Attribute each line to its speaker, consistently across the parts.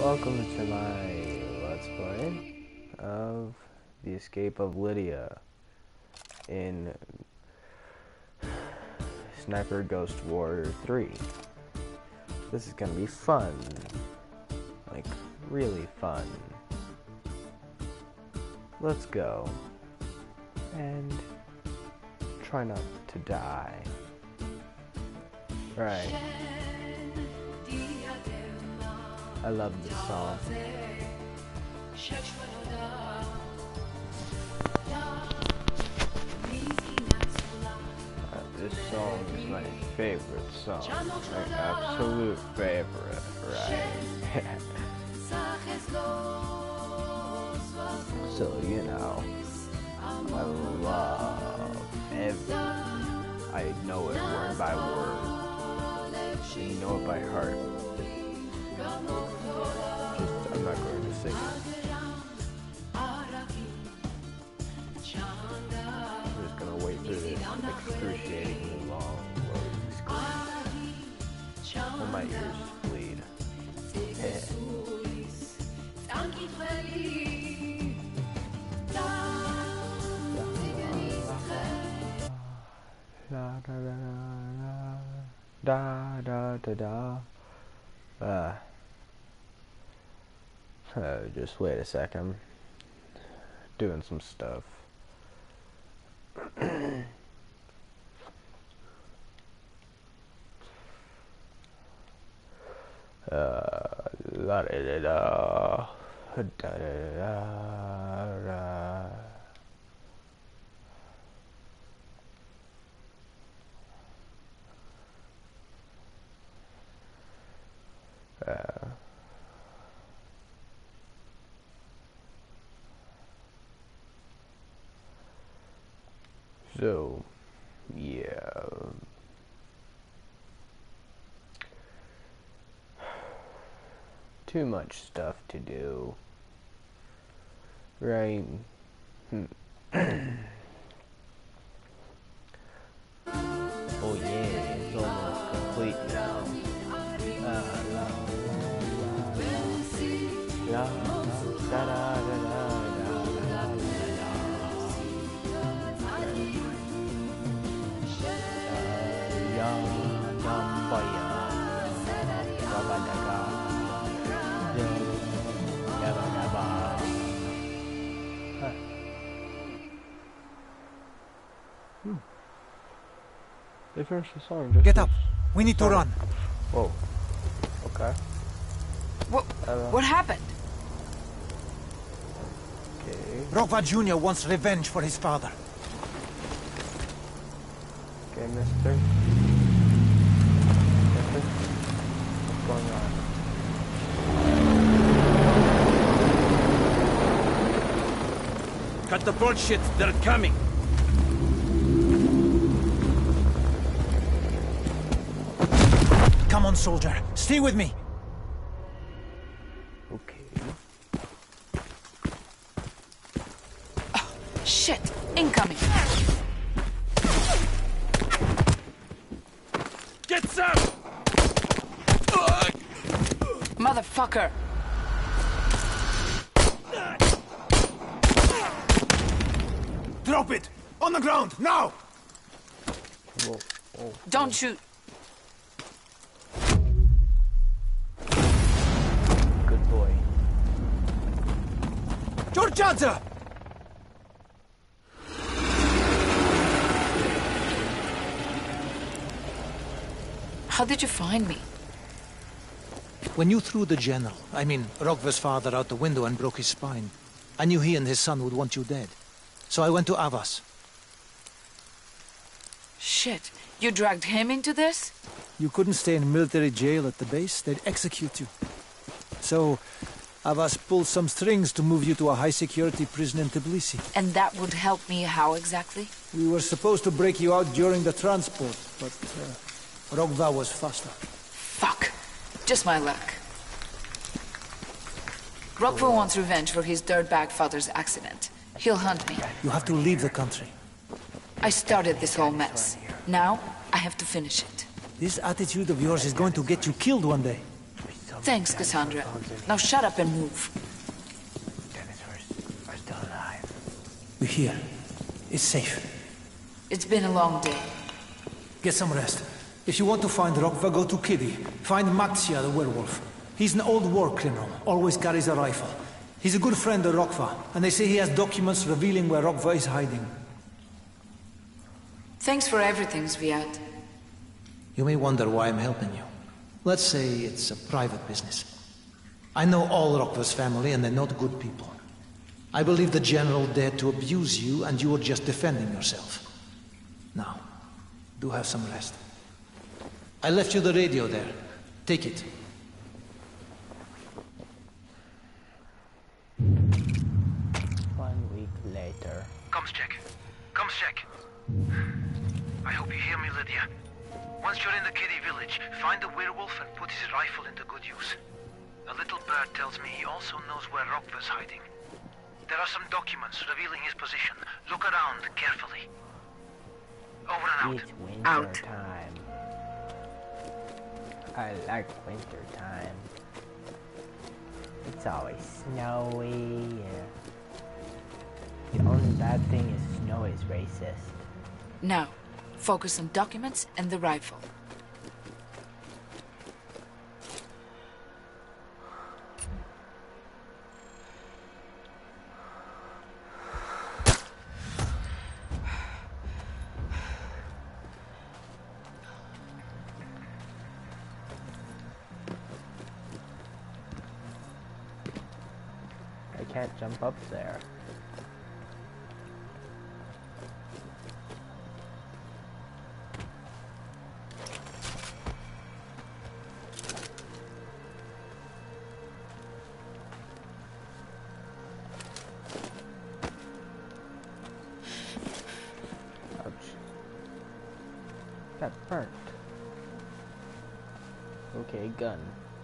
Speaker 1: Welcome to my Let's Play of The Escape of Lydia in Sniper Ghost Warrior 3. This is gonna be fun. Like, really fun. Let's go. And try not to die. Right. I love this song. This song is my favorite song. My absolute favorite, right? So, you know, I love every... I know it word by word. You know it by heart. I'm not going to sing it. I'm just going to wait through this excruciatingly long loading screen. And my ears bleed. Da da da da. Just wait a second. Doing some stuff. La da da da da da da. So, yeah. Too much stuff to do. Right? Oh yeah, it's almost complete now. La la la la da da da da. They finished the song. Just
Speaker 2: get up. We need to run.
Speaker 1: Whoa. Okay.
Speaker 3: What happened?
Speaker 1: Okay.
Speaker 2: Rokva Jr. wants revenge for his father.
Speaker 1: Okay, mister. What's going
Speaker 4: on? Cut the bullshit, they're coming.
Speaker 2: Come on, soldier. Stay with me.
Speaker 1: Okay.
Speaker 3: Oh, shit! Incoming!
Speaker 4: Get some!
Speaker 3: Motherfucker!
Speaker 2: Drop it! On the ground, now!
Speaker 1: Whoa. Oh,
Speaker 3: don't shoot!
Speaker 1: Good boy.
Speaker 2: Georgiadze!
Speaker 3: How did you find me?
Speaker 2: When you threw the general, I mean Rokva's father, out the window and broke his spine, I knew he and his son would want you dead. So I went to Avas.
Speaker 3: Shit, you dragged him into this?
Speaker 2: You couldn't stay in military jail at the base, they'd execute you. So, Avas pulled some strings to move you to a high-security prison in Tbilisi.
Speaker 3: And that would help me how exactly?
Speaker 2: We were supposed to break you out during the transport, but Rokva was faster.
Speaker 3: Fuck. Just my luck. Rokva wants revenge for his dirtbag father's accident. He'll hunt me.
Speaker 2: You have to leave the country.
Speaker 3: I started this whole mess. Now, I have to finish it.
Speaker 2: This attitude of yours is going to get you killed one day.
Speaker 3: Thanks, Cassandra. Now shut up and move.
Speaker 1: Dinosaurs are still alive.
Speaker 2: We're here. It's safe.
Speaker 3: It's been a long day.
Speaker 2: Get some rest. If you want to find Rokva, go to Kiddy. Find Maxia, the werewolf. He's an old war criminal, always carries a rifle. He's a good friend of Rokva, and they say he has documents revealing where Rokva is hiding.
Speaker 3: Thanks for everything, Zviad.
Speaker 2: You may wonder why I'm helping you. Let's say it's a private business. I know all Rokva's family, and they're not good people. I believe the General dared to abuse you, and you were just defending yourself. Now, do have some rest. I left you the radio there. Take it.
Speaker 1: 1 week later.
Speaker 5: Comms check. Comms check. I hope you hear me, Lydia. Once you're in the Kitty village, find the werewolf and put his rifle into good use. A little bird tells me he also knows where Rokva's hiding. There are some documents revealing his position. Look around carefully. Over and out.
Speaker 1: It's winter time. I like winter time. It's always snowy. The only bad thing is snow is racist.
Speaker 3: Now, focus on documents and the rifle.
Speaker 1: I can't jump up there. Got burnt. Okay, gun.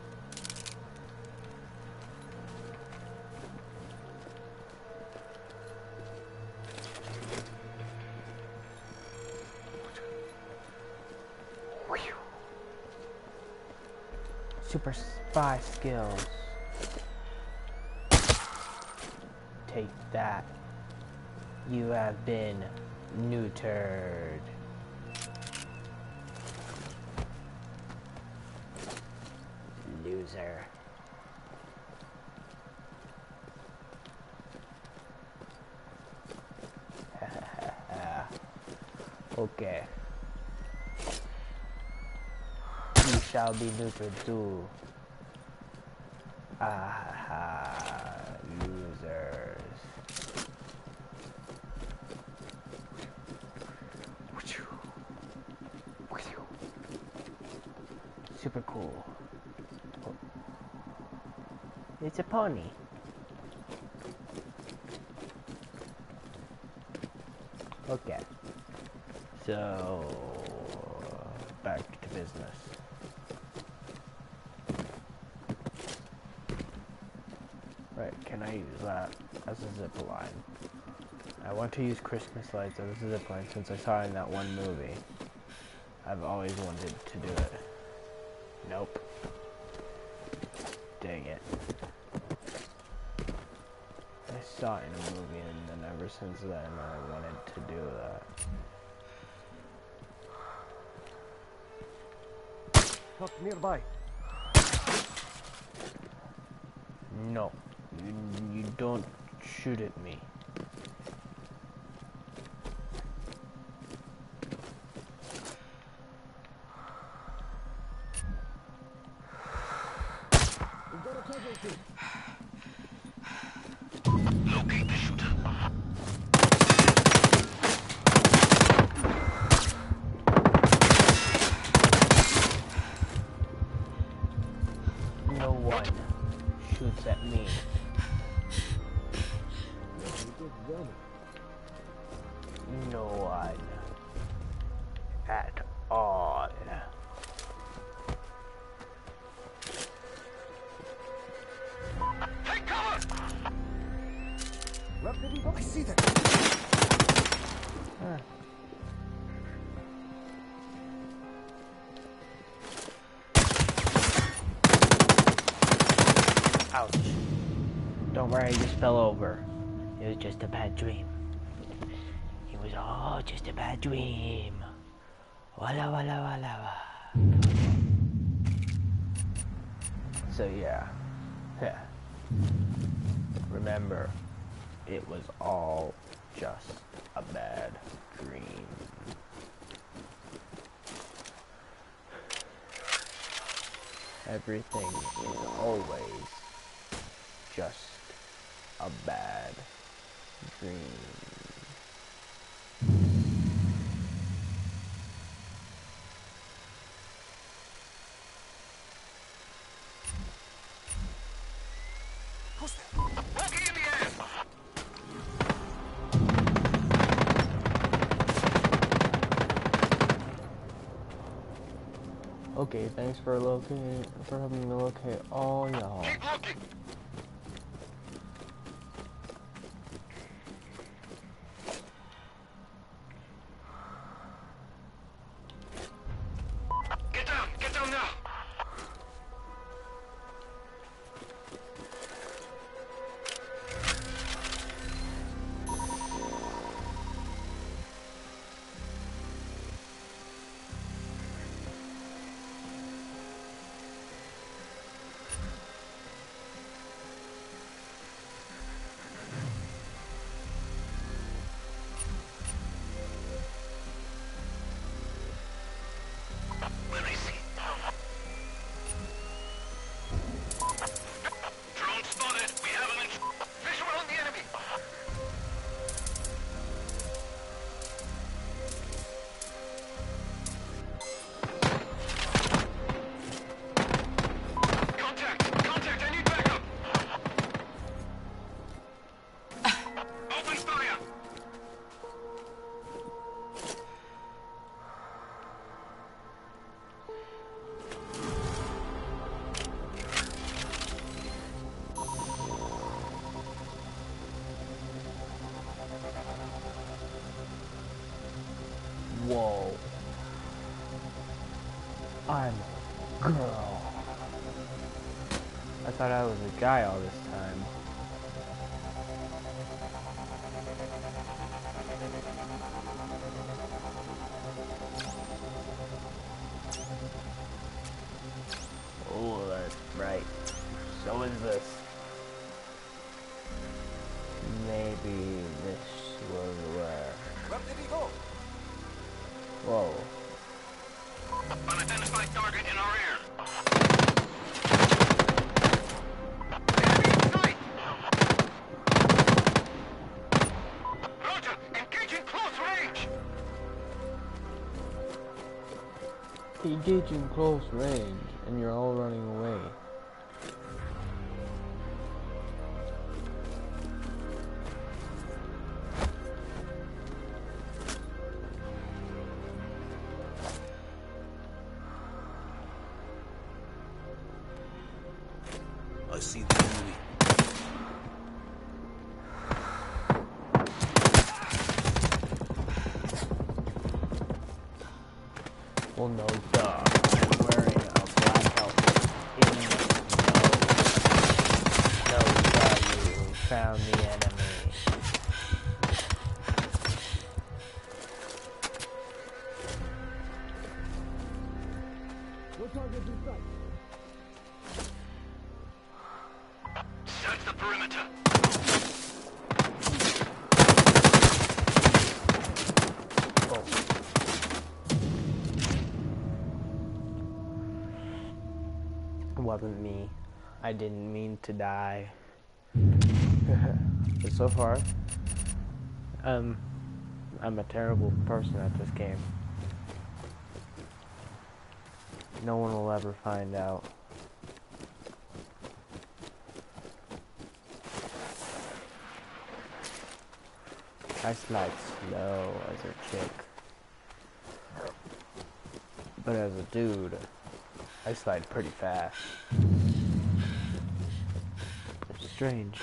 Speaker 1: Super spy skills. Take that. You have been neutered. Loser. Okay. You shall be neutered too. Losers. Super cool. It's a pony. Okay. So, back to business. Right, can I use that as a zip line? I want to use Christmas lights as a zip line since I saw it in that one movie. I've always wanted to do it. Nope. Dang it. I saw it in a movie and then ever since then I wanted to do that.
Speaker 6: Not nearby.
Speaker 1: No. You don't shoot at me.
Speaker 5: Locate the shooter.
Speaker 1: No one shoots at me. No one. At all.
Speaker 5: Take cover!
Speaker 6: I see them.
Speaker 1: Ouch. Don't worry, I just fell over. It was just a bad dream. It was all just a bad dream. Walla walla walla. So yeah. Remember, it was all just a bad dream. Everything is always just a bad dream. Okay, thanks for helping me locate all y'all.
Speaker 5: Keep looking. Get down now. Where is he? Drone spotted. We have him in. Visual on the enemy. Contact, I need backup. Open fire.
Speaker 1: Whoa. I'm a girl. I thought I was a guy all this time. Oh, that's right. So is this. Maybe this was where.
Speaker 6: Where did he go?
Speaker 1: Whoa.
Speaker 5: Unidentified target in our rear. Roger, engage in close range.
Speaker 1: Engage in close range, and you're all running away.
Speaker 4: I see the enemy.
Speaker 1: Well, no, duh. I'm wearing a black outfit in the no, you found the enemy.
Speaker 6: No target in sight.
Speaker 5: Search the perimeter.
Speaker 1: Oh. It wasn't me. I didn't mean to die. But so far, I'm a terrible person at this game. No one will ever find out. I slide slow as a chick. But as a dude, I slide pretty fast. It's strange.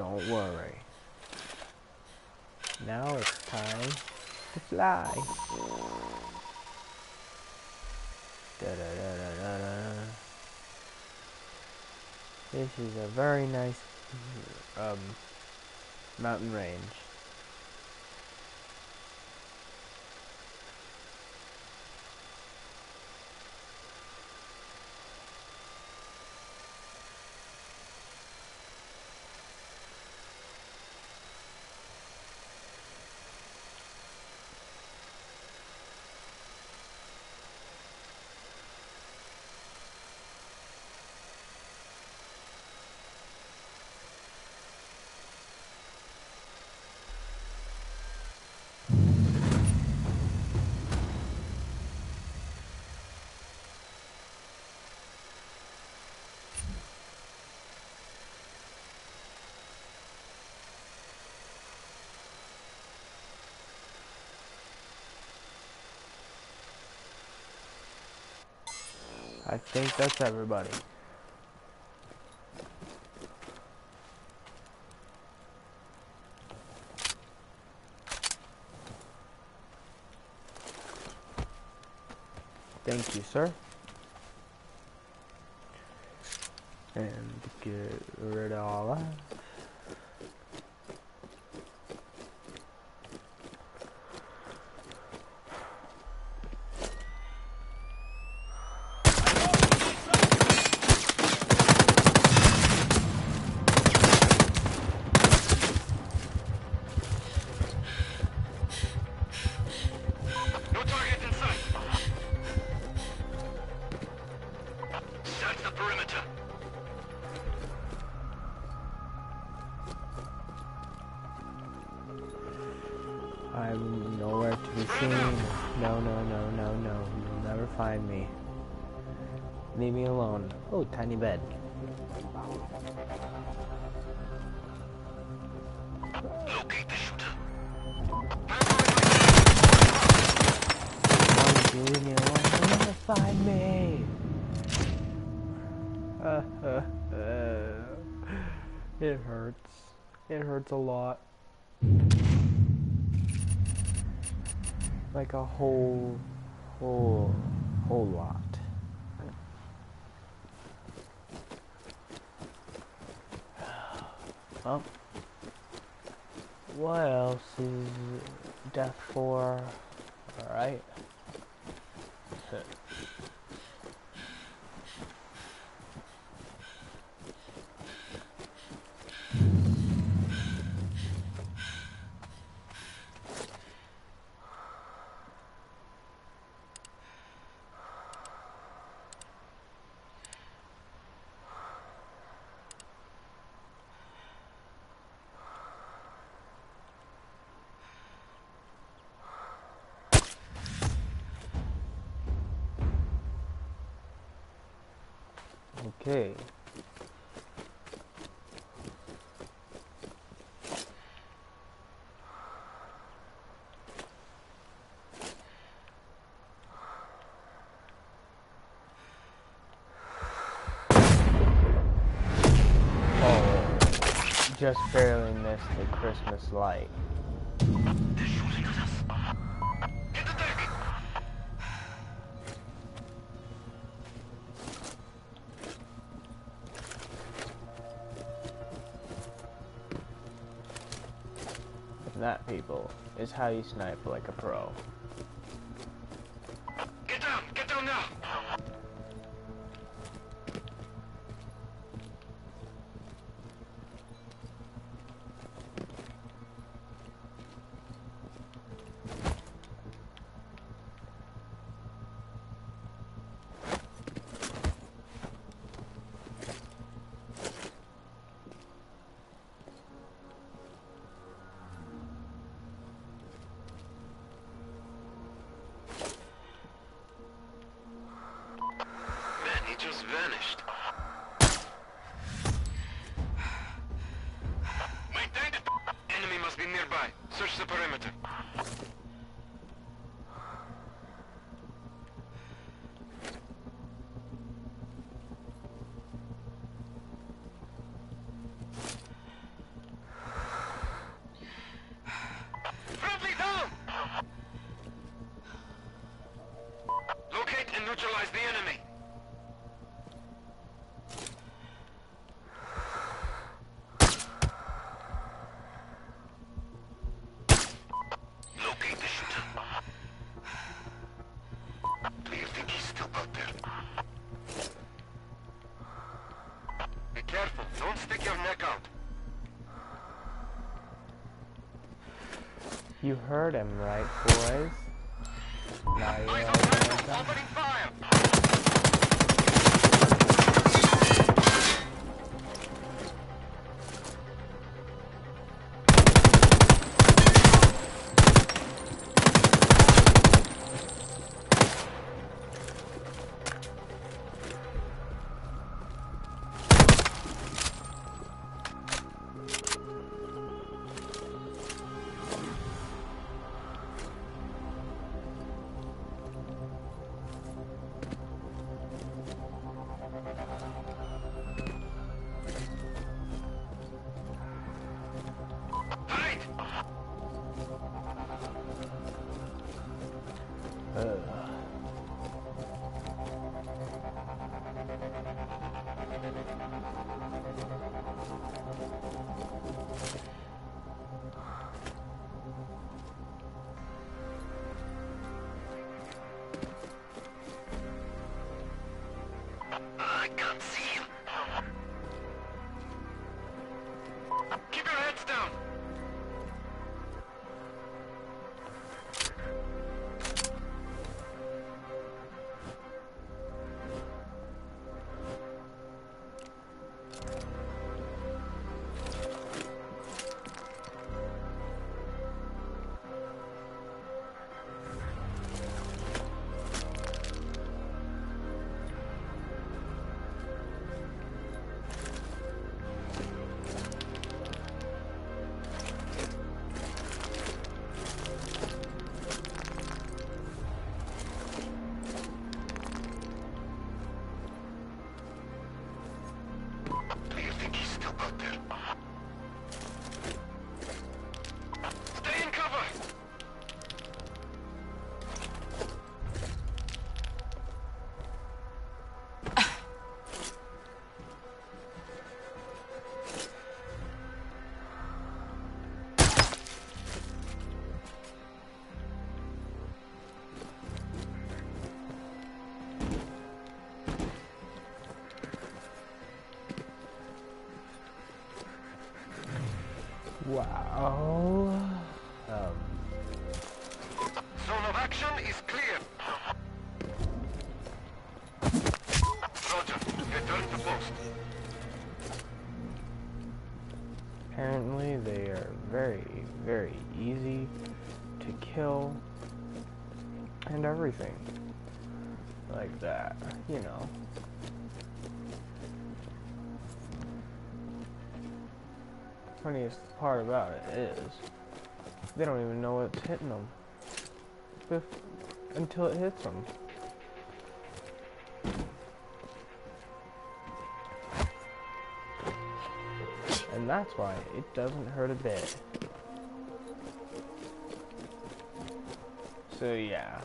Speaker 1: Don't worry. Now it's time to fly. Da, da, da, da, da, da. This is a very nice mountain range. I think that's everybody. Thank you, sir. And get rid of all that.
Speaker 5: No target in sight. Search the perimeter.
Speaker 1: I'm nowhere to be seen. No, no, no, no, no. You'll never find me. Leave me alone. Oh, tiny bed.
Speaker 5: Locate the shooter.
Speaker 1: Come on, leave me alone. You'll never find me. It hurts. It hurts a lot. Like a whole lot. Well, what else is death for? Alright. Okay. Oh, just barely missed the Christmas light.
Speaker 5: They're shooting at us. Get the deck.
Speaker 1: And that, people, is how you snipe like a pro.
Speaker 5: Get down now. Man, he just vanished. Maintain it. Enemy must be nearby. Search the perimeter. stick your neck out.
Speaker 1: You heard him, right, boys? Now you
Speaker 5: Eyes
Speaker 1: know
Speaker 5: on
Speaker 1: what
Speaker 5: Randall,
Speaker 1: I'm
Speaker 5: opening fire. I can't see you. Keep your heads down. Do you think he's still out there? Stay in cover!
Speaker 1: Wow.
Speaker 5: Zone of action is clear. Roger. Return to post.
Speaker 1: Apparently they are very, very easy to kill and everything like that, you know. Funniest part about it is they don't even know what's hitting them until it hits them. And that's why it doesn't hurt a bit. So yeah.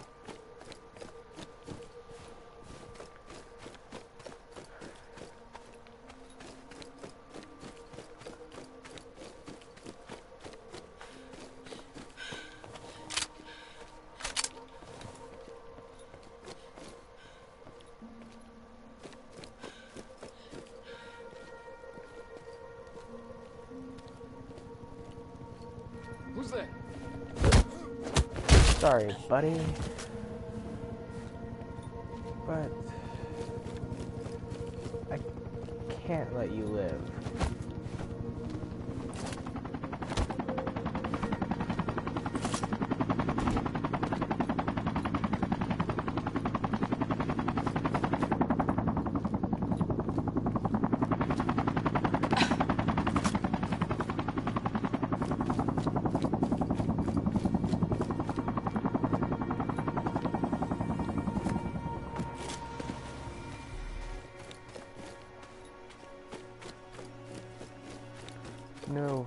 Speaker 4: Who's there?
Speaker 1: Sorry, buddy. But I can't let you live. No.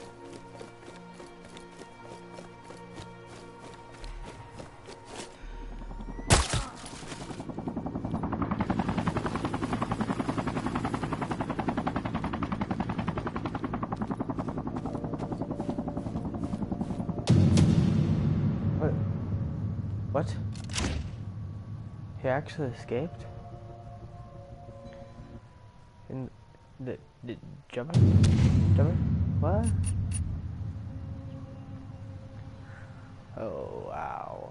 Speaker 1: What? He actually escaped? The jumping? What? Oh, wow.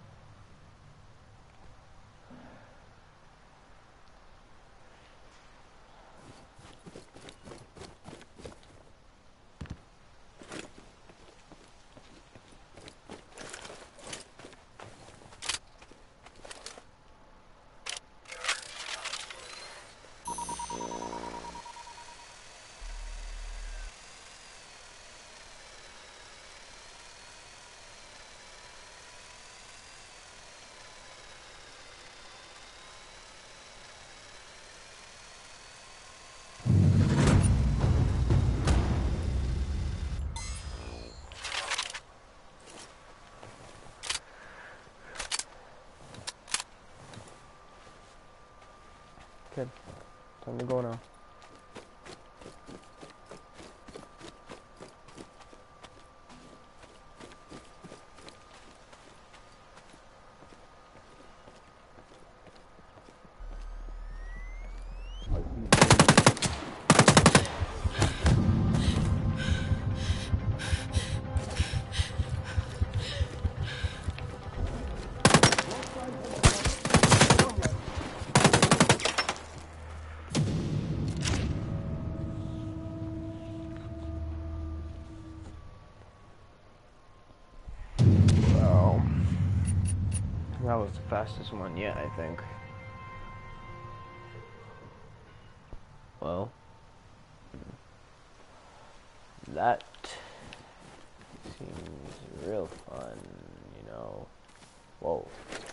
Speaker 1: Good. Time to go now. Well, that was the fastest one yet, I think. Well, that seems real fun, you know. Whoa.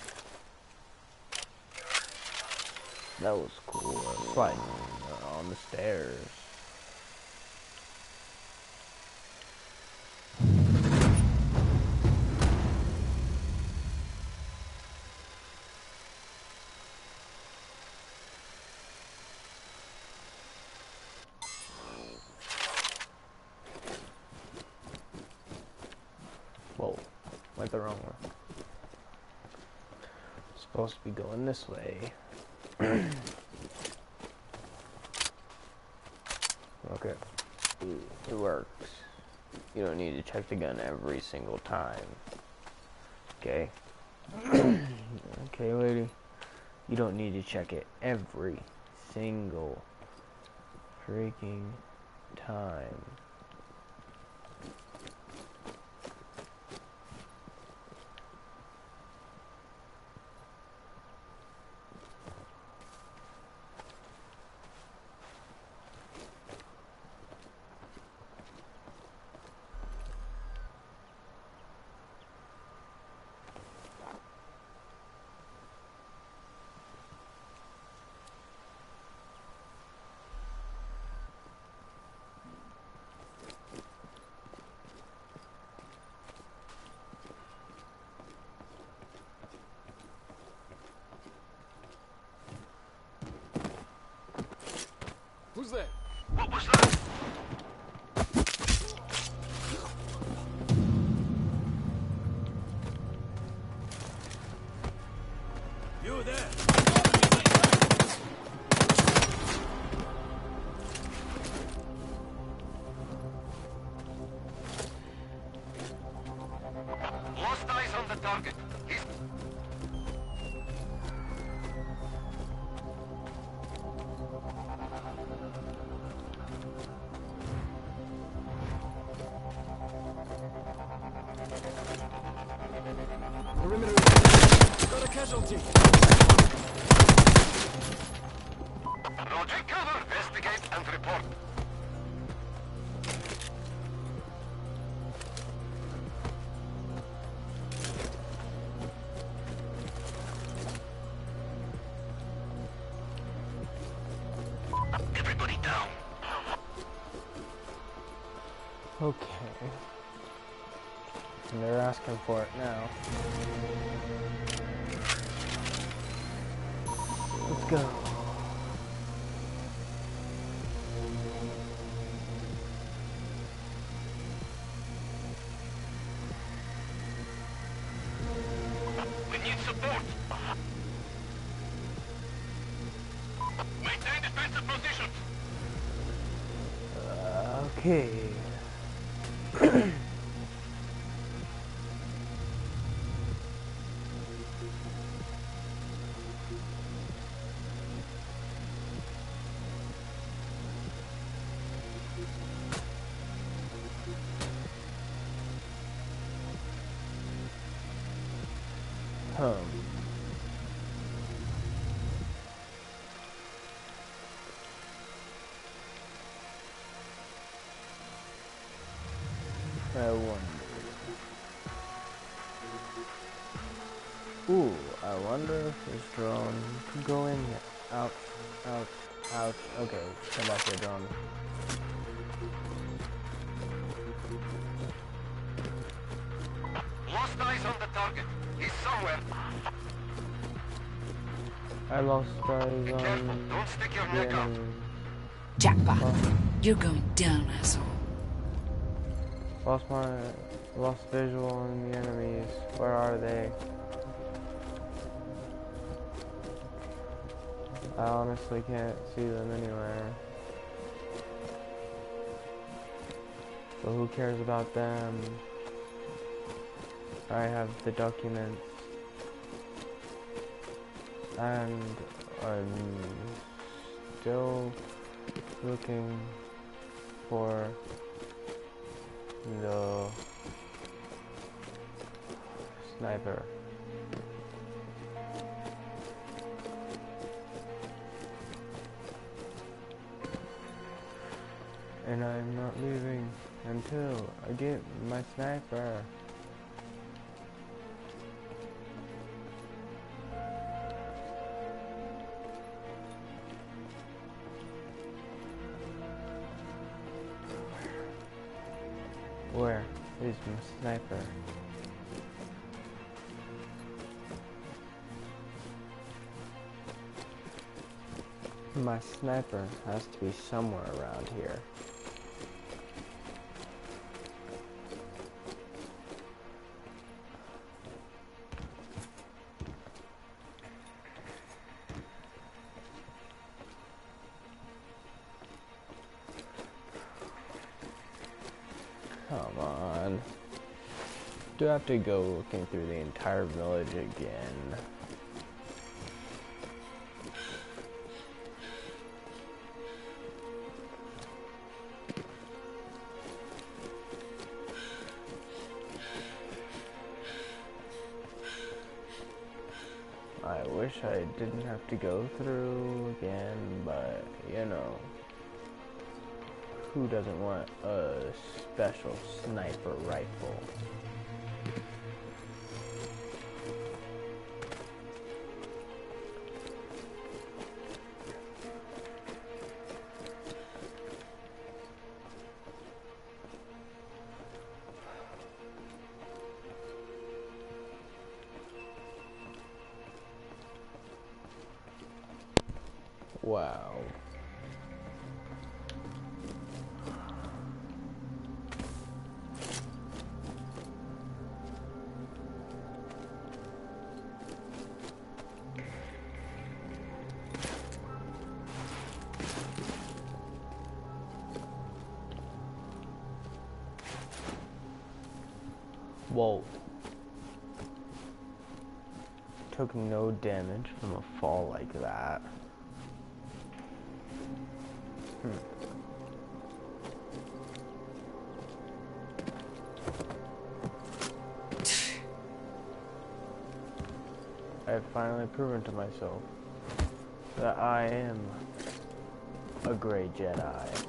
Speaker 1: That was cool. Sliding on the stairs. Whoa, went the wrong way. Supposed to be going this way. Okay, it works. You don't need to check the gun every single time. Okay? Okay, lady. You don't need to check it every single freaking time.
Speaker 4: Who's there?
Speaker 5: What was that?
Speaker 4: You there?
Speaker 5: Lost eyes on the target. He's...
Speaker 4: Perimeter. Got a casualty.
Speaker 5: Roger, cover. Investigate and report. Everybody down.
Speaker 1: Okay. And they're asking for it now. Let's go.
Speaker 5: We need support. Maintain defensive positions.
Speaker 1: Okay. I wonder. Ooh, I wonder if this drone could go in here. Ouch, ouch, ouch. Okay, come back here, drone.
Speaker 5: Lost eyes on the target. He's somewhere.
Speaker 1: I lost eyes
Speaker 5: Be careful. Don't stick your neck out.
Speaker 3: Jackpot. You're going down, asshole.
Speaker 1: Lost visual on the enemies. Where are they? I honestly can't see them anywhere. But who cares about them? I have the documents. And I'm still looking for the sniper. And I'm not leaving until I get my sniper. Where is my sniper? My sniper has to be somewhere around here. Come on. Do I have to go looking through the entire village again? I wish I didn't have to go through again, but you know, who doesn't want a special sniper rifle? Wow. Whoa. Took no damage from a fall like that. I have finally proven to myself that I am a Grey Jedi.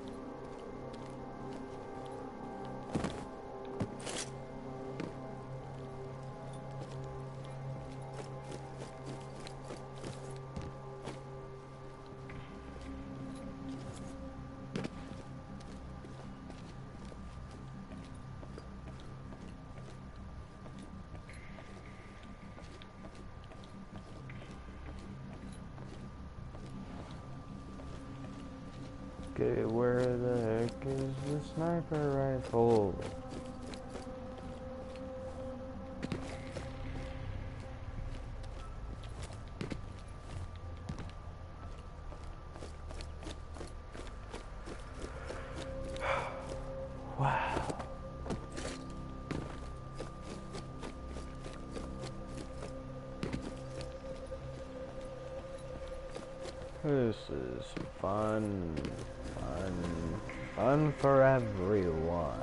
Speaker 1: Okay, where the heck is the sniper rifle? This is fun, fun, fun for everyone.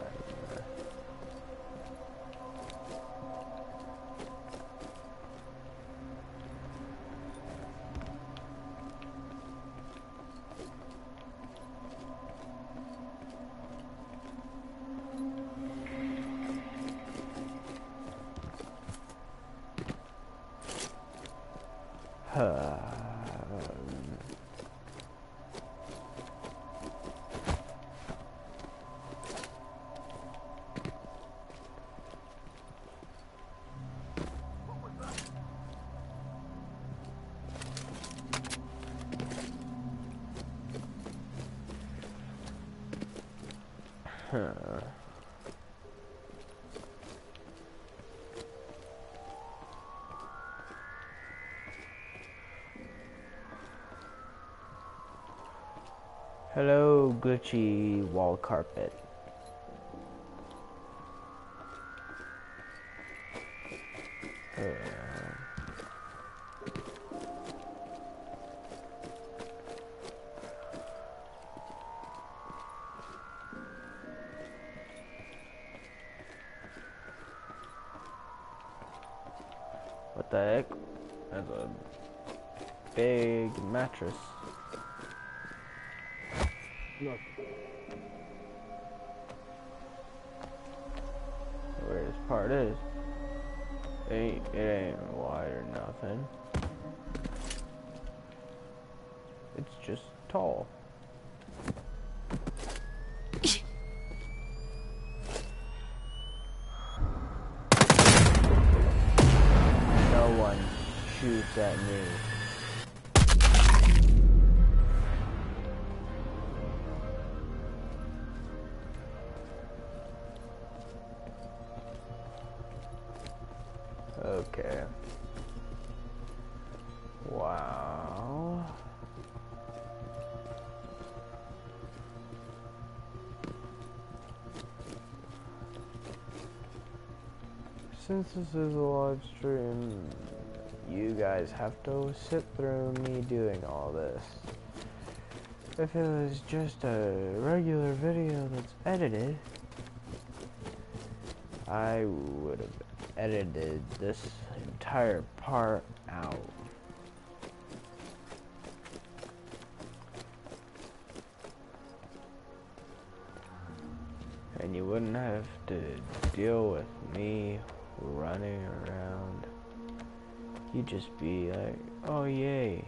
Speaker 1: Hello, glitchy wall carpet. What the heck? That's a big mattress.
Speaker 4: Look.
Speaker 1: Where this part is. It ain't wide or nothing. It's just tall. No one shoots at me. Okay. Wow. Since this is a live stream, you guys have to sit through me doing all this. If it was just a regular video that's edited, I would have edited this entire part out. And you wouldn't have to deal with me running around. You'd just be like, oh yay.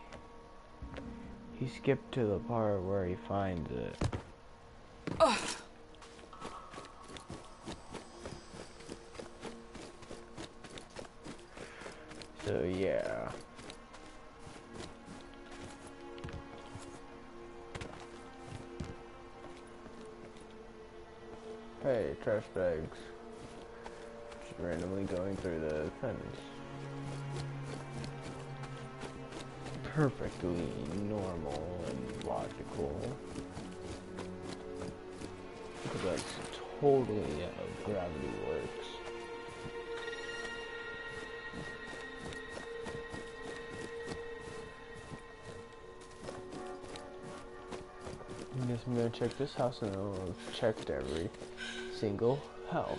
Speaker 1: He skipped to the part where he finds it. So yeah. Hey, trash bags. Just randomly going through the fence. Perfectly normal and logical. Because that's totally how gravity works. I guess I'm gonna check this house, and I've checked every single house.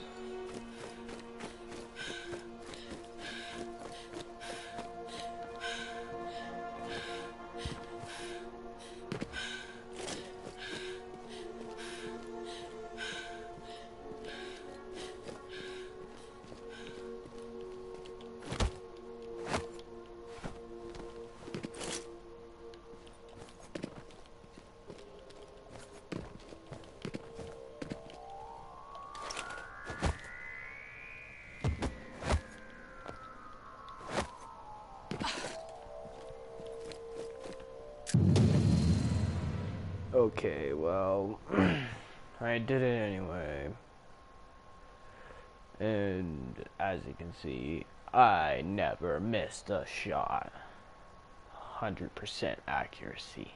Speaker 1: Okay, well, I did it anyway. And as you can see, I never missed a shot. 100% accuracy.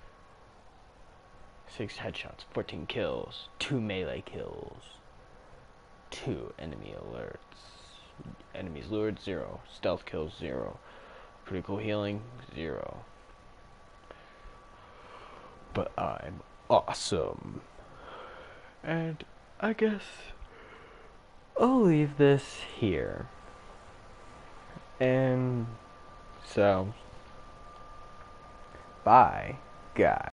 Speaker 1: 6 headshots, 14 kills, 2 melee kills, 2 enemy alerts. Enemies lured, 0. Stealth kills, 0. Critical healing, 0. but I'm awesome. And I guess I'll leave this here. And so, bye, guys.